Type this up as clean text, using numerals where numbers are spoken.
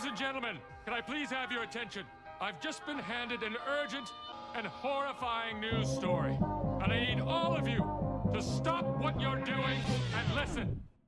and gentlemen, can I please have your attention? I've just been handed an urgent and horrifying news story. And I need all of you to stop what you're doing and listen.